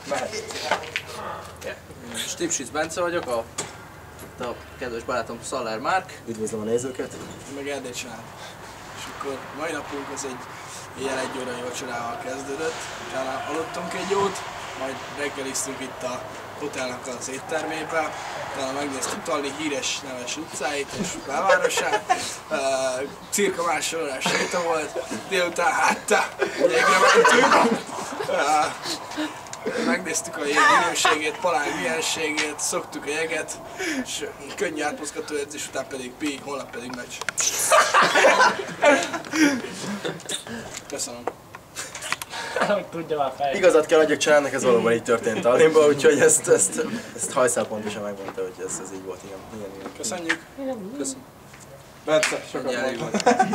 Stipsic Bence vagyok, a kedves barátom Szaller Márk. Üdvözlöm a nézőket! Meg Erdély csinál. És akkor mai napunk az egy ilyen 1 órai vacsorával kezdődött. Utána aludtunk egy jót, majd reggeliztünk itt a hotelnak az éttermébe. Utána megnéztük Tallinn híres neves utcáit és belvárosát. Cirka másfél órás séta volt. Délután jégre mentünk. Megnéztük a jég minőségét, palánk mienségét, szoktuk a jeget, és könnyű átmozgató edzés után pedig pi, holnap pedig meccs. Köszönöm. Tudja már fel. Igazat kell adjak Családnak, ez valóban így történt Tallinnban, úgyhogy ezt Hajszál pontosan megmondta, hogy ez így volt, igen. Köszönjük. Köszönöm. Bence, sokat mondtam.